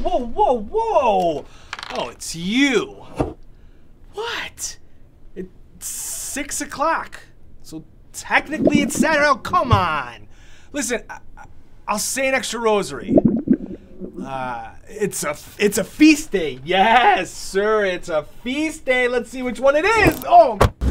whoa, whoa, whoa! Oh, it's you. What? It's 6 o'clock. So technically it's Saturday. Oh, come on. Listen, I'll say an extra rosary. It's a feast day. Yes, sir. It's a feast day. Let's see which one it is. Oh.